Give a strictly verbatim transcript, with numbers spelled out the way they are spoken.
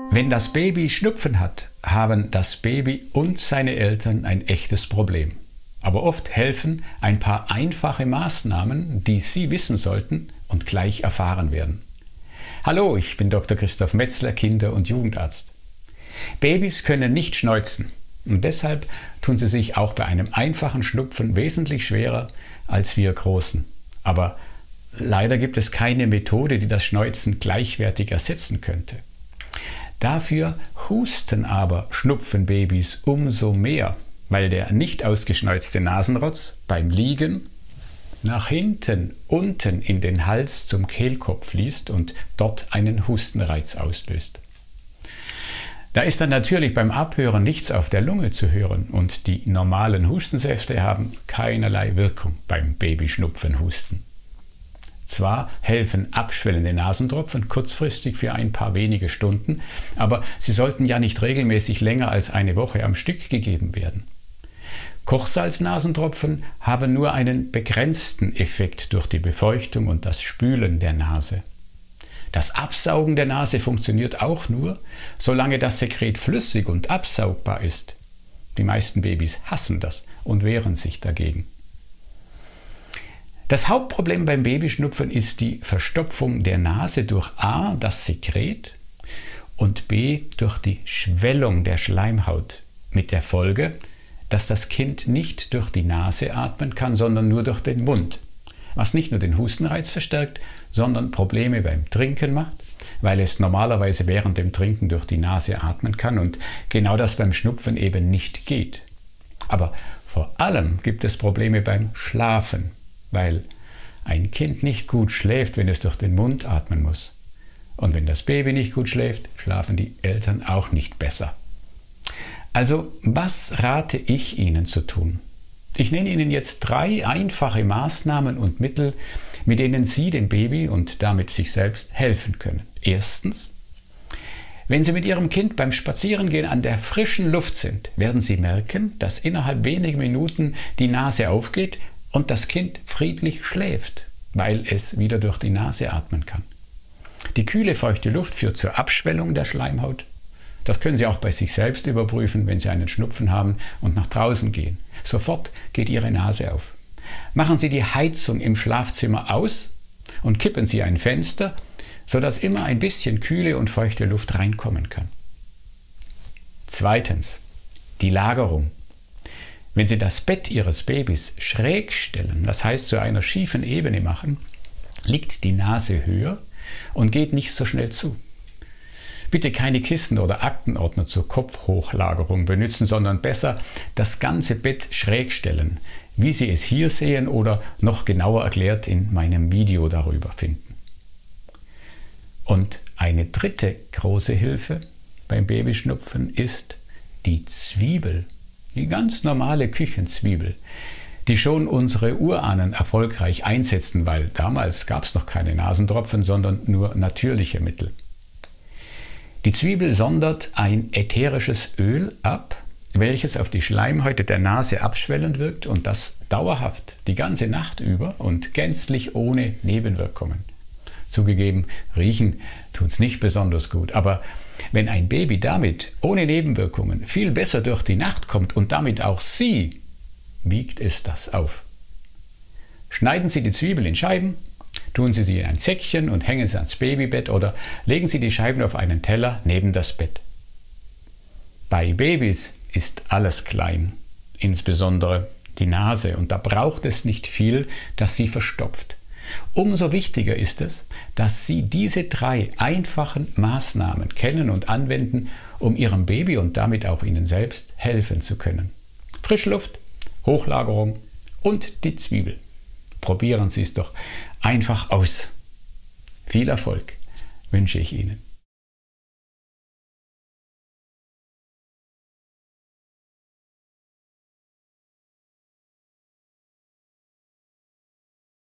Wenn das Baby Schnupfen hat, haben das Baby und seine Eltern ein echtes Problem. Aber oft helfen ein paar einfache Maßnahmen, die Sie wissen sollten und gleich erfahren werden. Hallo, ich bin Doktor Christoph Metzler, Kinder- und Jugendarzt. Babys können nicht schneuzen und deshalb tun sie sich auch bei einem einfachen Schnupfen wesentlich schwerer als wir Großen. Aber leider gibt es keine Methode, die das Schneuzen gleichwertig ersetzen könnte. Dafür husten aber Schnupfenbabys umso mehr, weil der nicht ausgeschneuzte Nasenrotz beim Liegen nach hinten unten in den Hals zum Kehlkopf fließt und dort einen Hustenreiz auslöst. Da ist dann natürlich beim Abhören nichts auf der Lunge zu hören und die normalen Hustensäfte haben keinerlei Wirkung beim Babyschnupfenhusten. Zwar helfen abschwellende Nasentropfen kurzfristig für ein paar wenige Stunden, aber sie sollten ja nicht regelmäßig länger als eine Woche am Stück gegeben werden. Kochsalznasentropfen haben nur einen begrenzten Effekt durch die Befeuchtung und das Spülen der Nase. Das Absaugen der Nase funktioniert auch nur, solange das Sekret flüssig und absaugbar ist. Die meisten Babys hassen das und wehren sich dagegen. Das Hauptproblem beim Babyschnupfen ist die Verstopfung der Nase durch a. das Sekret und b. durch die Schwellung der Schleimhaut mit der Folge, dass das Kind nicht durch die Nase atmen kann, sondern nur durch den Mund, was nicht nur den Hustenreiz verstärkt, sondern Probleme beim Trinken macht, weil es normalerweise während dem Trinken durch die Nase atmen kann und genau das beim Schnupfen eben nicht geht. Aber vor allem gibt es Probleme beim Schlafen, weil ein Kind nicht gut schläft, wenn es durch den Mund atmen muss. Und wenn das Baby nicht gut schläft, schlafen die Eltern auch nicht besser. Also, was rate ich Ihnen zu tun? Ich nenne Ihnen jetzt drei einfache Maßnahmen und Mittel, mit denen Sie dem Baby und damit sich selbst helfen können. Erstens: Wenn Sie mit Ihrem Kind beim Spazierengehen an der frischen Luft sind, werden Sie merken, dass innerhalb weniger Minuten die Nase aufgeht und das Kind friedlich schläft, weil es wieder durch die Nase atmen kann. Die kühle, feuchte Luft führt zur Abschwellung der Schleimhaut. Das können Sie auch bei sich selbst überprüfen, wenn Sie einen Schnupfen haben und nach draußen gehen. Sofort geht Ihre Nase auf. Machen Sie die Heizung im Schlafzimmer aus und kippen Sie ein Fenster, sodass immer ein bisschen kühle und feuchte Luft reinkommen kann. Zweitens: Die Lagerung. Wenn Sie das Bett Ihres Babys schräg stellen, das heißt zu einer schiefen Ebene machen, liegt die Nase höher und geht nicht so schnell zu. Bitte keine Kissen oder Aktenordner zur Kopfhochlagerung benutzen, sondern besser das ganze Bett schräg stellen, wie Sie es hier sehen oder noch genauer erklärt in meinem Video darüber finden. Und eine dritte große Hilfe beim Babyschnupfen ist die Zwiebel. Die ganz normale Küchenzwiebel, die schon unsere Urahnen erfolgreich einsetzten, weil damals gab es noch keine Nasentropfen, sondern nur natürliche Mittel. Die Zwiebel sondert ein ätherisches Öl ab, welches auf die Schleimhäute der Nase abschwellend wirkt und das dauerhaft, die ganze Nacht über und gänzlich ohne Nebenwirkungen. Zugegeben, riechen tut's nicht besonders gut, aber wenn ein Baby damit ohne Nebenwirkungen viel besser durch die Nacht kommt und damit auch Sie, wiegt es das auf. Schneiden Sie die Zwiebel in Scheiben, tun Sie sie in ein Säckchen und hängen Sie ans Babybett oder legen Sie die Scheiben auf einen Teller neben das Bett. Bei Babys ist alles klein, insbesondere die Nase, und da braucht es nicht viel, das sie verstopft. Umso wichtiger ist es, dass Sie diese drei einfachen Maßnahmen kennen und anwenden, um Ihrem Baby und damit auch Ihnen selbst helfen zu können. Frischluft, Hochlagerung und die Zwiebel. Probieren Sie es doch einfach aus. Viel Erfolg wünsche ich Ihnen.